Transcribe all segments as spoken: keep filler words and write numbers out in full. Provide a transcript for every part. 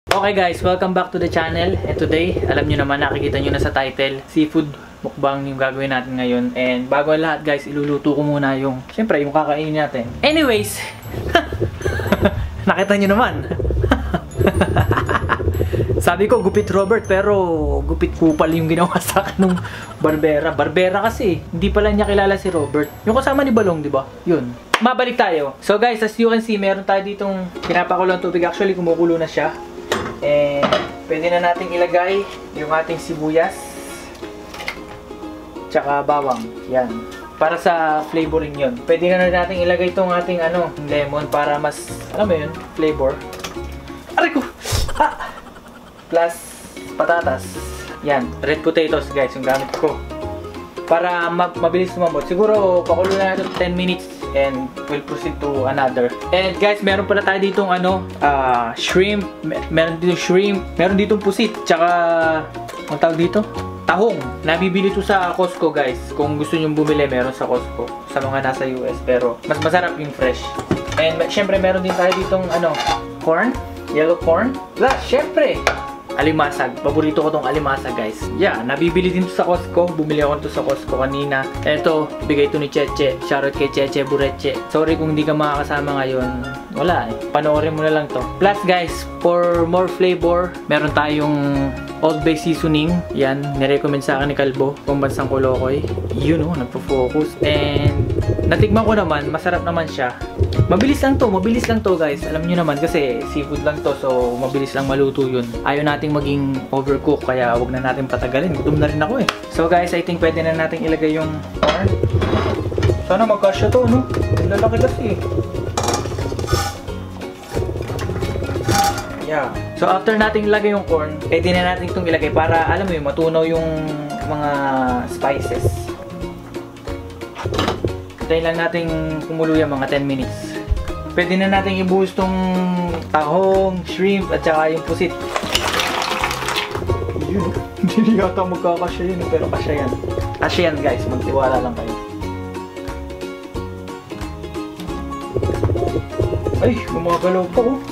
Okay guys, welcome back to the channel. And today, alam nyo naman, nakikita nyo na sa title, seafood mukbang yung gagawin natin ngayon. And bago ang lahat guys, iluluto ko muna yung, syempre, yung kakainin natin. Anyways, nakita nyo naman. Sabi ko, gupit Robert, pero gupit kupal yung ginawa sa akin ng Barbera. Barbera kasi, hindi pala niya kilala si Robert. Yung kasama ni Balong, di ba? Yun. Mabalik tayo. So guys, as you can see, meron tayo ditong pinapakulong tubig. Actually, kumukulo na siya. And pwede na nating ilagay yung ating sibuyas tsaka bawang. Yan. Para sa flavoring yun. Pwede na nating ilagay itong ating ano, lemon para mas, alam mo yun, flavor. Aray ko! Ah! Plus patatas. Yan. Red potatoes guys, yung gamit ko. Para ma mabilis lumambot. Siguro pakulo na natin ten minutes. And we'll proceed to another. And guys, meron pala tayo ditong ano, uh, shrimp, meron ditong shrimp, meron ditong pusit, tsaka, ang tawag dito? Tahong. Nabibili to sa Costco guys. Kung gusto nyo bumili, meron sa Costco. Sa mga nasa U S, pero mas masarap yung fresh. And syempre, meron din tayo ditong ano, corn, yellow corn. Plus, syempre, alimasag. Paborito ko tong alimasag guys. Yeah, nabibili din to sa Costco. Bumili ako to sa Costco kanina. Eto, bigay to ni Cheche. Shoutout kay Cheche Bureche. Sorry kung hindi ka makakasama ngayon. Wala eh. Panoorin mo na lang to. Plus guys, for more flavor, meron tayong Old Bay seasoning. Yan, nirecommend sa akin ni Kalbo. Pambansang Kolokoy. Yun oh, nagpo-focus. And natikman ko naman, masarap naman siya. Mabilis lang to, mabilis lang to guys. Alam nyo naman kasi seafood lang to, so mabilis lang maluto yun. Ayaw nating maging overcook, kaya wag na natin patagalin. Gutom na rin ako eh. So guys, I think pwede na natin ilagay yung corn. Sana magkasya to, no? Ang lalaki kasi eh. Yeah. So after nating ilagay yung corn, pwede na natin itong ilagay para, alam mo yun, matunaw yung mga spices. Hintayin lang natin kumulo yung mga ten minutes. Pwede na natin ibuhos tong tahong, shrimp, at saka yung pusit. Yun, hindi yata magkakasya yun, pero kasya yan. Kasya yan guys, magtiwala lang kayo. Ay, gumagalaw pa oh.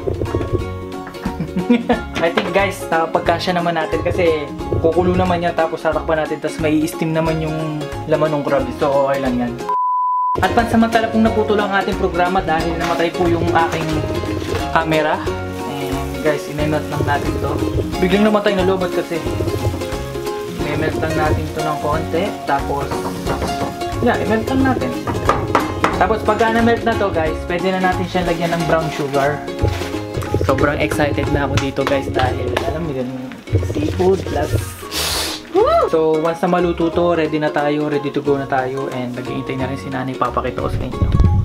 I think guys, pagkasya naman natin kasi kukulo naman yan tapos tatakpan natin tapos may i-steam naman yung laman ng crab. So okay lang yan. At pansamantala pong naputol ang ating programa dahil namatay po yung aking camera. And guys, in-melt lang natin to. Biglang namatay na lobot kasi. I-melt lang natin to ng konti. Tapos, yeah, i-melt lang natin. Tapos pagka na-melt na to guys, pwede na natin siyang lagyan ng brown sugar. Sobrang excited na ako dito guys dahil alam mo yun, seafood plus woo! So once na maluto to, ready na tayo, ready to go na tayo, and nag-iintay na rin si nanay, papakita ko sa inyo.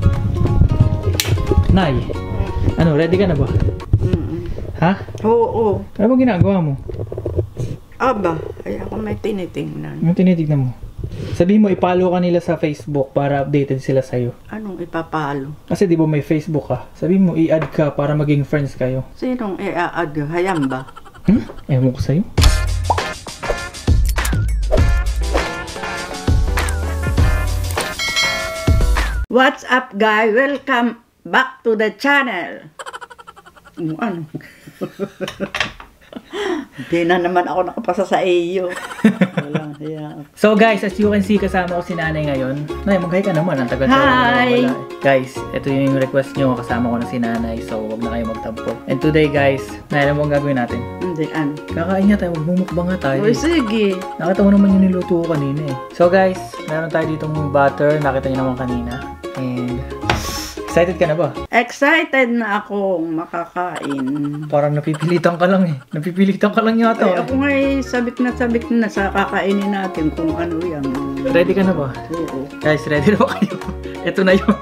Nay, ano, ready ka na ba? Mm-mm. Ha? Oo, oo. Ano ba ginagawa mo? Aba, ay ako may tinitingnan. Ano tinitignan mo? Sabihin mo, ipalo ka nila sa Facebook para updated sila sa'yo. Anong ipapalo? Kasi di ba may Facebook ka? Sabihin mo, i-add ka para maging friends kayo. Sinong i-add? Hayam ba? Hmm? Ewan ko sa'yo. What's up guys? Welcome back to the channel. Ano? Hindi na naman ako nakapasa sa iyo. Walang hiya. So guys, as you can see, kasama ko si nanay ngayon. Nay, mag-hi ka naman. Ang tagal Hi! na wala. Guys, ito yung request nyo. Kasama ko na si nanay. So, wag na kayo magtampo. And today guys, nay, alam mo ang gagawin natin? Hindi, ano? Kakain nga tayo. Magmumukbang nga tayo. Uy, sige. Nakita mo naman yung niluto ko kanina eh. So guys, meron tayo ditong butter. Nakita nyo naman kanina. And excited ka na ba? Excited na akong makakain. Parang napipilitan ka lang eh. Napipilitan ka lang yata. Ay, ako nga eh, sabik na sabik na sa kakainin natin kung ano yan. Ready ka na ba? Oo. Guys, ready na ba kayo? Ito na yun.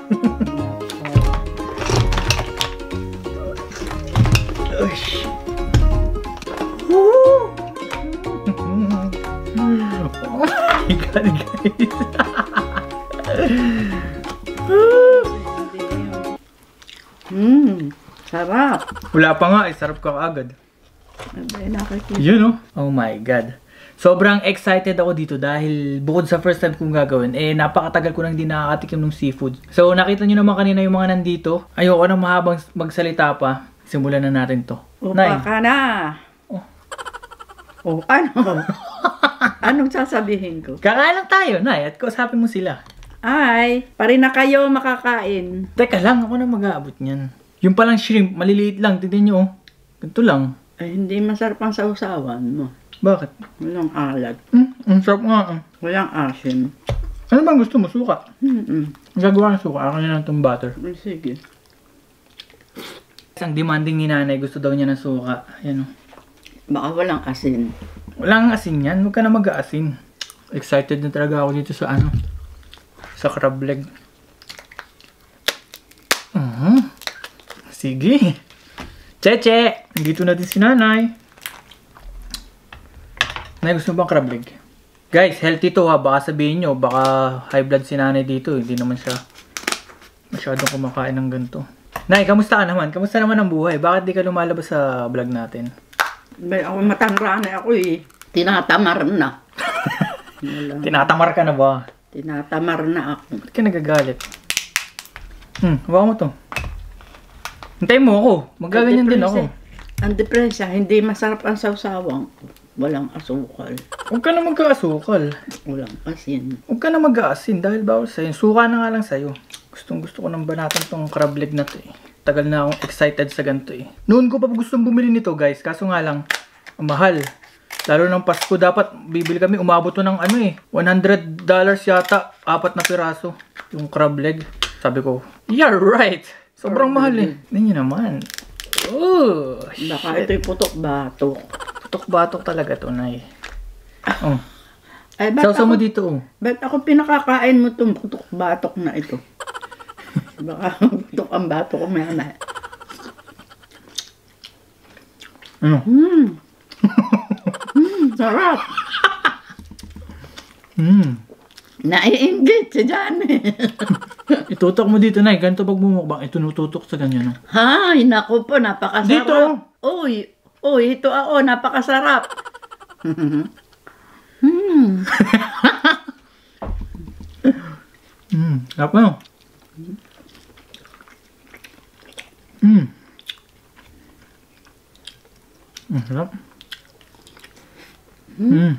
Ush. Woo! Oh my God, guys. Hmm, sarap. Wala pa nga, eh, sarap ka agad. Abay, nakikita. Yun oh. Oh my God. Sobrang excited ako dito dahil bukod sa first time kong gagawin, eh napakatagal ko nang hindi nakakatikim ng seafood. So nakita nyo naman kanina yung mga nandito. Ayoko nang mahabang magsalita pa. simulan na natin to. Upa ka na. Oh. Oh, ano? Anong sasabihin ko? Kakain lang tayo, Nay, at kausapin mo sila. Ay, pare na kayo makakain. Teka lang, ako na mag-aabot niyan. Yung palang shrimp, maliliit lang. Tignan nyo, oh. Ganito lang. Ay, hindi masarap ang sausawan mo. Bakit? Walang alat. Hmm, ang sarap nga. ah. Walang asin. Ano bang gusto mo? Suka? Mm-mm. Gagawa ng suka. Ako na lang itong butter. Ay, sige. Ang demanding ni nanay, gusto daw niya ng suka. Ayan, oh. Baka walang asin. Walang asin yan. Huwag ka na mag-aasin. Excited na talaga ako dito sa ano. Sa crab leg. Uh-huh. Sige. Cheche! Nandito na din si nanay. Nay, gusto mo bang crab leg? Guys, healthy to ha. Baka sabihin nyo, baka high blood si nanay dito. Hindi naman siya masyadong kumakain ng ganito. Nay, kamusta ka naman? Kamusta naman ang buhay? Bakit di ka lumalabas sa vlog natin? May ako matanda na ako eh. Tinatamar na. Tinatamar ka na ba? Tinatamar na ako. Ba't ka nagagalit? Hmm, hawakan mo to. Hintayin mo ako. Magaganyan din ako. Ang depresya, hindi masarap ang sawsawang. Walang asukal. Huwag ka na magkaasukal. Walang asin. Huwag ka na mag-aasin dahil bawal sa'yo. Suka na nga lang sa'yo. Gustong gusto ko nang banatan tong crab leg na to eh. Tagal na akong excited sa ganito eh. Noon ko pa gustong bumili nito guys. Kaso nga lang, ang mahal. Lalo ng Pasko dapat bibili kami. Umabot to ng ano eh. one hundred dollars yata. Apat na piraso. Yung crab leg. Sabi ko, yeah right. Sobrang mahal eh. Hindi naman. Oh, baka ito'y putok-batok. Putok-batok talaga to, Nay. Oh. Ay, ba't Sausaw mo ako, dito, oh. ba't ako pinakakain mo itong putok-batok na ito? Baka putok ang batok ko may anay. Ano? Hmm. Hmm, sarap. Hmm. Naiinggit si Johnny. Itutok mo dito, Nay. Ganito pag bumukbang, itunututok sa ganyan, oh. Hay, naku po, napakasarap. Dito. Uy, uy, ito ako, napakasarap. Hmm. Hmm, sarap na. Hmm. Hmm, sarap. Hmm.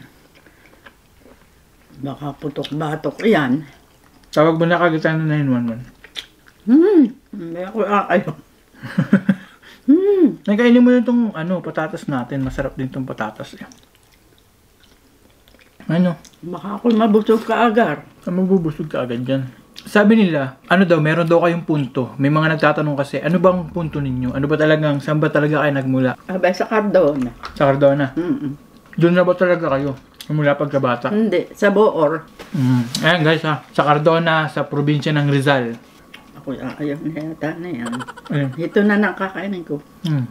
Baka putok-batok yan. Tawag mo na kagitan na nine one one. Hmm. Hindi ako akayo. Hmm. Nakainin mo na itong ano, patatas natin. Masarap din itong patatas. Eh. Ano? Baka ako mabusog ka agar. Mabubusog ka agad dyan. Sabi nila, ano daw, meron daw kayong punto. May mga nagtatanong kasi, ano bang punto ninyo? Ano ba talagang, saan ba talaga kayo nagmula? Abay, sa Cardona. Sa Cardona? Mm-mm. Doon na ba talaga kayo? Mula pagkabata? Hindi, sa Boor. Mm. Ayan guys ha, sa Cardona, sa probinsya ng Rizal. Ako ayaw na yata na yan. Ayun. Ito na nakakainin ko. Mm.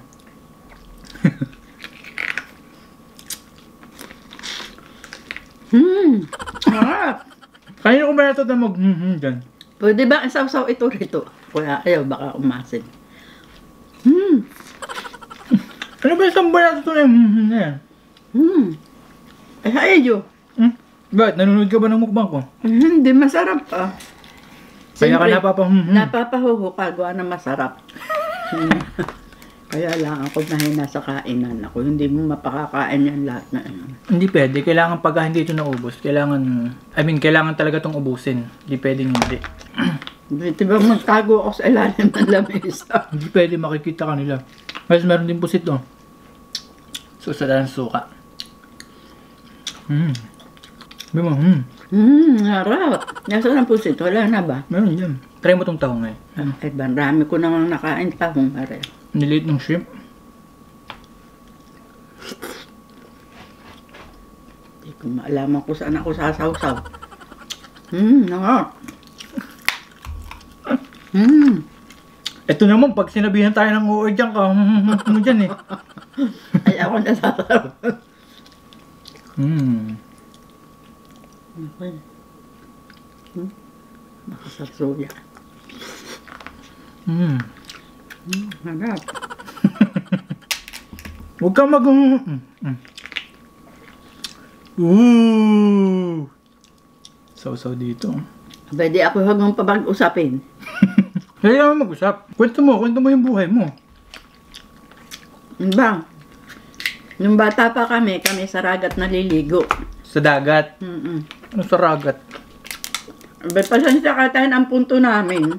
Hmm. Sarap. Kanina ko ba nato na mag hmm hmm dyan? Pwede ba isaw-saw ito rito? Kuya, ayaw, baka umasin. Hmm. Ano ba isang ba nato na yung hmm hmm na yan? Hmm. Ay, ayaw. Hmm? Bakit? Nanonood ka ba ng mukbang ko? Hindi, masarap pa. Kaya ka napapa hmm hmm. Napapahuho ka, gawa na masarap. Kaya lang ako mahina sa kainan ako. Hindi mo mapakakain yan lahat na ano. Hindi pwede. Kailangan pag hindi ito naubos. Kailangan, I mean, kailangan talaga itong ubusin. Hindi pwedeng hindi. Di ba magtago ako sa ilalim ng lamesa? Hindi pwede makikita kanila. Mas meron din pusit oh. Susada ng suka. Hmm. Sabi mo, hmm. Hmm, harap. Nasaan ang pusit? Wala na ba? Meron yan. Try mo itong tahong eh. Ano? Ay, marami ko namang nakain tahong pare. Niliit ng shrimp. Hindi ko maalaman kung saan ako sasawsaw. Hmm, nangak. Hmm. Ito naman, pag sinabihan tayo ng oo dyan ka, ano dyan eh. Ay, ako nasasaw. Hmm. Okay. Hmm. Nakasasuya. Hmm. Hmm, harap. Huwag ka mag... Mm. Mm. Ooh! So-so dito. Pwede ako huwag mong pabag-usapin. Kaya naman mag-usap. Kwento mo, kwento mo yung buhay mo. Ba? Nung bata pa kami, kami sa ragat naliligo. Sa dagat? Mm-mm. Ano sa ragat? Abay, pasensya ka tayo ang punto namin.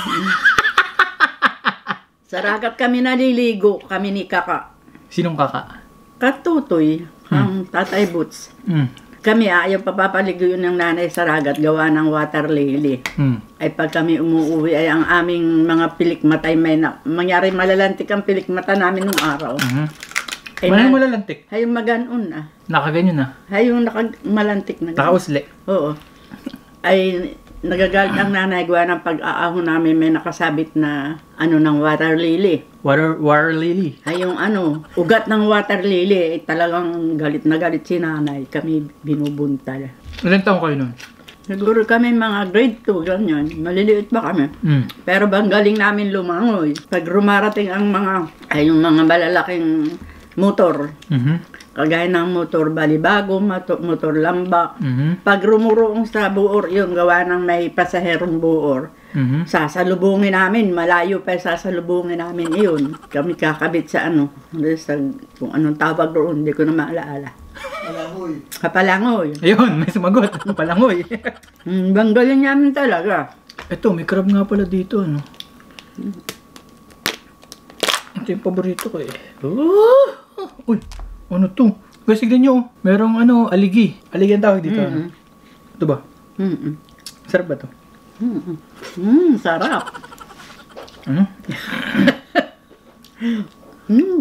Sa ragat kami naliligo, kami ni Kaka. Sinong kaka? Katutoy, ang Tatay Boots. Mm. Kami ayaw papapaligo yun ng nanay sa ragat, gawa ng water lily. Mm. Ay pag kami umuwi ay ang aming mga pilikmatay may na, mangyari malalantik ang pilikmata namin nung araw. Mm-hmm. Ay Manang na, malalantik? hayong maganon ah. Nakaganyan na? Hayong nakamalantik na ganon. Nakausli? Oo. Ay nagagalit ang nanay gawa ng pag-aahon namin may nakasabit na ano ng water lily. Water, water lily? Ay yung ano, ugat ng water lily, ay talagang galit na galit si nanay. Kami binubuntal. Ilan taong kayo nun? Siguro kami mga grade two, ganyan. Maliliit pa kami. Mm. Pero bang galing namin lumangoy. Pag rumarating ang mga, ay yung mga malalaking motor. Mm-hmm. Kagaya ng motor balibago, motor, motor lambak. Mm-hmm. Pag rumurong sa buor, yung gawa ng may pasaherong buor. Mm-hmm. Sasalubungin namin, malayo pa sasalubungin namin iyon. Kami kakabit sa ano, sa, kung anong tawag doon, hindi ko na maalaala. Palangoy. Kapalangoy. Ayun, may sumagot. Palangoy. Hmm, bang galing namin talaga. Ito, may crab nga pala dito, ano? Ito yung paborito ko eh. Oh! Uy, ano to? Guys, tignan nyo. Merong ano, aligi. Aligi ang tawag dito. Mm-mm. Ano? Ito ba? Mm-mm. Sarap ba to? Mm-mm. Mm, sarap. Ano? Mm.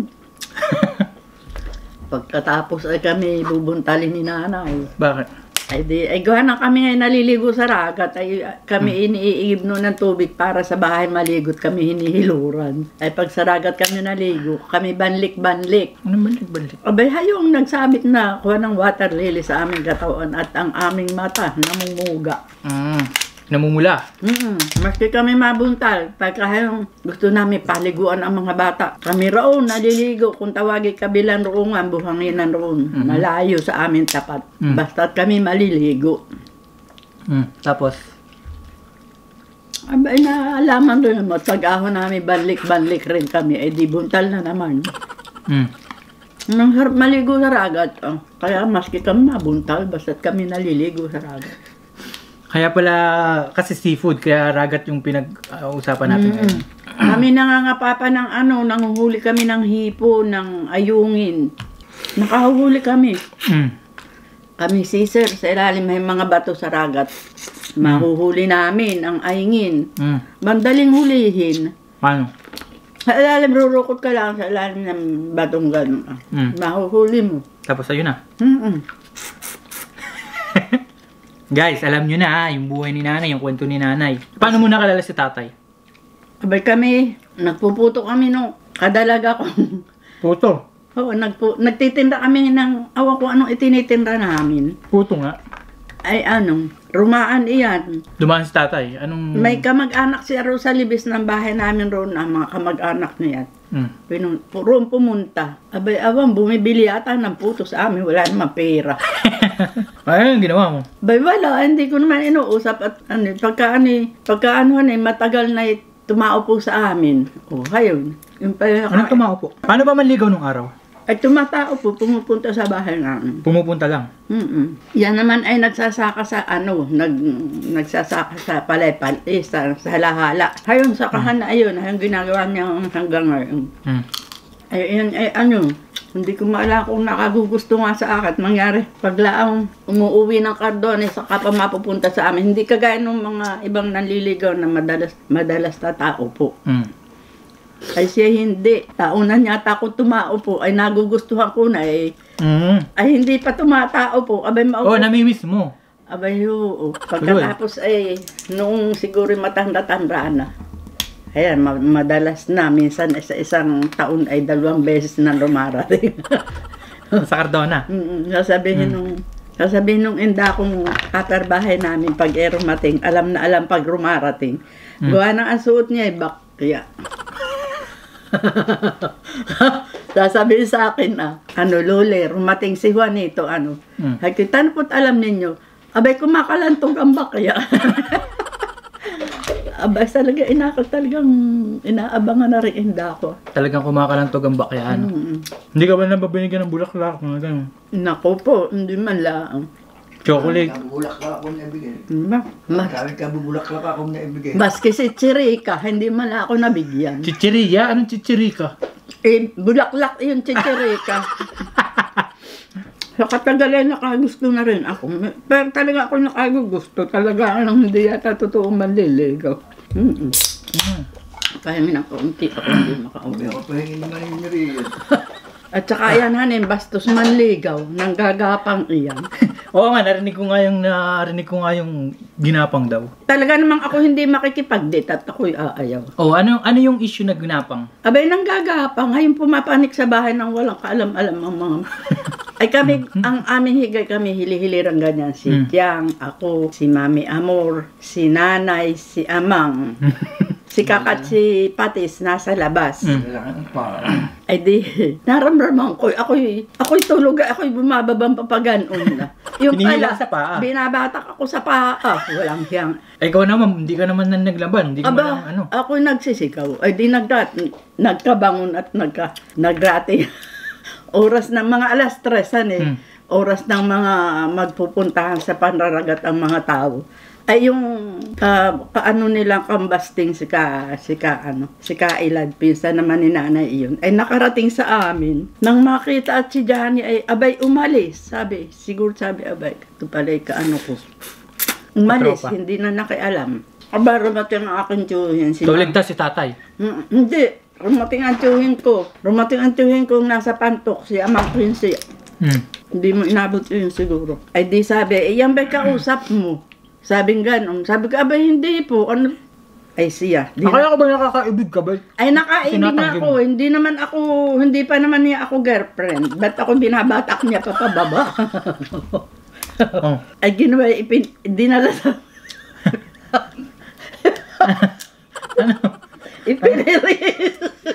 Pagkatapos ay kami bubuntalin ni nanay. Bakit? Ay di, ay gawa na kami ngayon naliligo sa ragat. Ay kami iniiigib no ng tubig para sa bahay maligot kami hinihiluran. Ay pag sa ragat kami naligo, kami banlik-banlik. Ano balik-balik? Abay, hayong nagsabit na kuha ng water lily sa aming katawan at ang aming mata namumuga. Mm. Namumula. Mm, maski kami mabuntal, pagka hayong gusto namin paliguan ang mga bata. Kami roon, naliligo, kung tawagin kabilang roon nga, buhanginan roon. Mhm. Malayo sa amin tapat. Mm. Basta't kami maliligo. Mm. Tapos? Abay, naalaman doon mo, pag-ahon namin, banlik-banlik rin kami, eh di buntal na naman. Mm. Nang harap maligo sa ragat, oh. Kaya maski kami mabuntal, basta't kami naliligo sa ragat. Kaya pala, kasi seafood, kaya ragat yung pinag-uusapan natin Mm. ngayon. Kami nangangapapa ng ano, nanguhuli kami ng hipo, ng ayungin. Nakahuhuli kami. Mm. Kami sisir, sa ilalim may mga bato sa ragat. Mahuhuli namin ang ayungin. Mm. Bandaling hulihin. Paano? Sa ilalim, rurukot ka lang sa ilalim ng batong gano'n. Mm. Mahuhuli mo. Tapos ayun na. Mm-mm. Guys, alam nyo na yung buhay ni nanay, yung kwento ni nanay. Paano mo nakalala si tatay? Abay kami, nagpuputo kami nung kadalaga ko. Puto. Oo, nagpu nagtitinda kami ng, awa ko anong itinitinda namin. Puto nga. Ay ano, rumaan iyan. Dumaan si tatay. Anong... May kamag-anak si Aro sa libis ng bahay namin roon, ang mga kamag-anak niya. Mm. Pinun roon pumunta. Abay, awang, bumibili ata ng puto sa amin, wala namang pera. Ayun, ginawa mo. Abay, wala, hindi ko naman inuusap at ano, pagka ano, pagka ano, ano, matagal na tumao po sa amin. O, ayun. Yung pa, Anong tumao po? Paano ba manligaw nung araw? ay tumatao po, pumupunta sa bahay namin. Pumupunta lang. Mm-mm. Yan naman ay nagsasaka sa ano, nag, nagsasaka sa palaypal, eh, sa, sa halahala. Hayun, sakahan na ayun, ayun ginagawa niya hanggang ngayon. Mm. Ay, ayun, ay ano, hindi ko maalala kung nakagugusto nga sa akin. Mangyari, paglaang umuwi ng Cardones, saka pa mapupunta sa amin. Hindi kagaya ng mga ibang nanliligaw na madalas, madalas na tao po. Mm. Ay siya hindi. Taunan yata ako tumao po, ay nagugustuhan ko na eh. Mm. Ay hindi pa tumatao po. Abay, maupo. Oh, namimiss mo. Abay, oo. Pagkatapos ay, noong siguro matanda-tanda na. Ayan, ma- madalas na. Minsan sa isang taon ay dalawang beses na lumarating. Sa Cardona. Mm, sasabihin Mm. nung, sasabihin nung inda kong kaperbahay namin pag erumating, alam na alam pag rumarating. Mm. Gawa ng ang suot niya ay bakya. Sasabihin sa akin na, ano, Lole, rumating si Juanito, ano. Mm. Ay, kitan po't alam ninyo, abay, kumakalantog ang bakya. Aba, talaga inakal talagang inaabangan na rin inda ko. Talagang kumakalantog ang bakyan. Mm. Hindi ka ba nababinigyan ng bulaklak? Mga ganun. Nako po, hindi man lang. Chocolate. Bulaklak akong naibigay. Ma, ma, Kahit ka bulaklak akong naibigay. maski si Chirika, hindi man lang ako nabigyan. Chichiriya? Anong chichirika? Eh, bulaklak yung Chirika. Sa katagalan nakagusto na rin ako. Pero talaga ako nakagusto. Talaga anong hindi yata totoo manliligaw. Mm-mm. Mm. Pahingi ng kaunti ako hindi makauwi. Ako pahingin naman yung Miriam. At saka yan hanin, bastos manligaw, nang gagapang iyan. Oo nga, narinig ko nga yung, narinig ko nga yung ginapang daw. Talaga namang ako hindi makikipag-date at ako'y aayaw. Oh, ano, ano yung issue na ginapang? Abay, nang gagapang, ngayon pumapanik sa bahay nang walang kaalam-alam ang mga... Ay kami, ang aming higay kami, hili-hilirang ganyan. Si Mm. Tiang, ako, si Mami Amor, si Nanay, si Amang, si Kakat, si Patis, nasa labas. Mm. Kailangan pa. Ay di, naramdaman ko, ako'y, ako'y tulog, ako'y bumababang papaganon na. Yung Hinihila pala, sa paa. binabatak ako sa paa. Walang hiyang. Eh, ikaw naman, hindi ka naman na naglaban. Hindi ka man lang, Aba, ano. ako'y nagsisigaw. Ay di nagdat, nagkabangon at nagka, nagrati. Oras ng mga alas tresan eh. Hmm. Oras ng mga magpupuntahan sa panraragat ang mga tao. Ay yung uh, kaano nilang kambasting si ka, si ka ano, si Kailad, pinsan naman ni nanay iyon. Ay nakarating sa amin. Nang makita at si Johnny ay abay umalis. Sabi, siguro sabi abay, ito pala ka ano ko. Umalis, Patropa. hindi na nakialam. Aba, rumating ang aking tiyuhin. Si So, ligtas si tatay. Mm, hindi. Rumating ang tiyuhin ko. Rumating ang tiyuhin ko nasa pantok, si Amang Quincy. Hmm. Hindi mo inabot yun siguro. Ay di sabi, eh yan ba kausap mo? Sabing ganon. Sabi ko, abay hindi po. Ano? Ay siya. Di Akala ko ba nakakaibig ka ba? ay nakaibig na Sinatanggi ako. Hindi naman ako, hindi pa naman niya ako girlfriend. Ba't ako binabatak niya pa pababa? Oh. Ay ginawa, ipin, dinala sa... Ano? Ipiniris.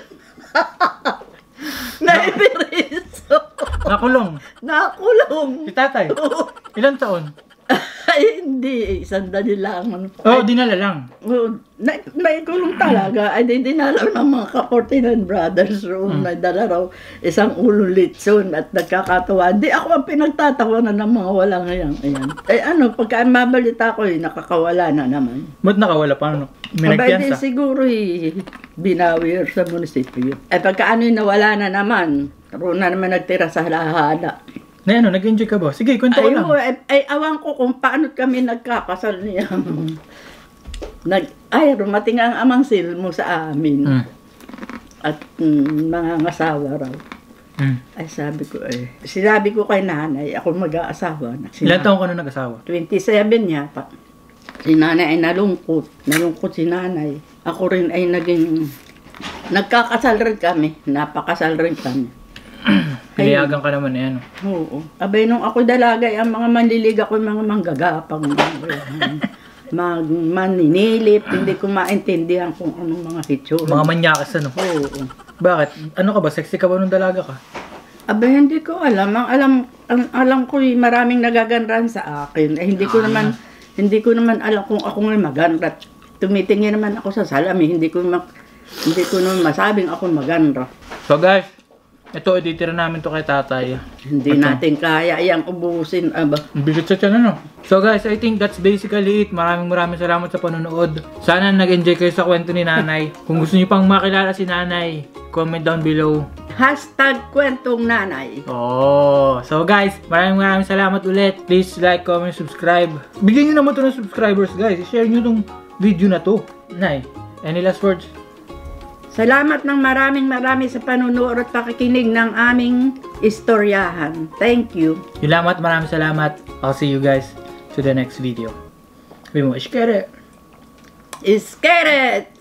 Naipiris. Nakulong. Nakulong. Si tatay. Ilang taon? Ay, hindi. Isang dali lang. Oo, oh, dinala lang. Oh, na, naikulong talaga. Ay, di dinala ng mga ka-Fortinan Brothers room. Hmm. Naidala raw isang ulong litson at nagkakatawa. Di ako ang pinagtatawanan ng mga walang ayan. ayan. Ay, ano, pagka mabalita ko, eh, nakakawala na naman. Ba't nakawala? Paano? May Abay, di nagpiyansa? siguro eh, binawi sa munisipyo. Ay, pagka ano yung nawala na naman, karoon na naman nagtira sa halahala. Na ano, nag-enjoy ka ba? Sige, kwento ko Ay, lang. mo, ay, ay, awan ko kung paano kami nagkakasal niya. Nag, ay, rumating ang amang silmo sa amin. Hmm. At mm, mga ngasawa raw. Hmm. Ay, sabi ko eh. Sinabi ko kay nanay, ako mag-aasawa na. Ilang taon ka na nag-asawa? twenty-seven yata. Si nanay ay nalungkot. Nalungkot si nanay. Ako rin ay naging... Nagkakasal rin kami. Napakasal rin kami. Piliyagan ka naman eh, ano? Oo. Abay, nung ako dalagay, ang mga manlilig ako, mga manggagapang, mag maninilip, hindi ko maintindihan kung anong mga hitsura. Mga manyakas, ano? Oo. Bakit? Ano ka ba? Sexy ka ba nung dalaga ka? Abay, hindi ko alam. Ang alam, ang alam ko, maraming nagagandahan sa akin. Eh, hindi ko naman, hindi ko naman alam kung ako nga maganda. Tumitingin naman ako sa salamin, hindi ko naman, hindi ko naman masabing ako maganda. So guys, ito, ititira namin to kay tatay. Hindi Ito. natin kaya iyang ubusin. Aba. Ang bigat sa tiyan, ano? So guys, I think that's basically it. Maraming maraming salamat sa panonood. Sana nag-enjoy kayo sa kwento ni nanay. Kung gusto niyo pang makilala si nanay, comment down below. Hashtag kwentong nanay. Oh, so guys, maraming maraming salamat ulit. Please like, comment, subscribe. Bigyan niyo naman to ng subscribers, guys. I-share niyo tong video na to. Nay, any last words? Salamat ng maraming marami sa panunood at pakikinig ng aming istoryahan. Thank you. Salamat, maraming salamat. I'll see you guys to the next video. Sabi mo, iskere! Iskeret!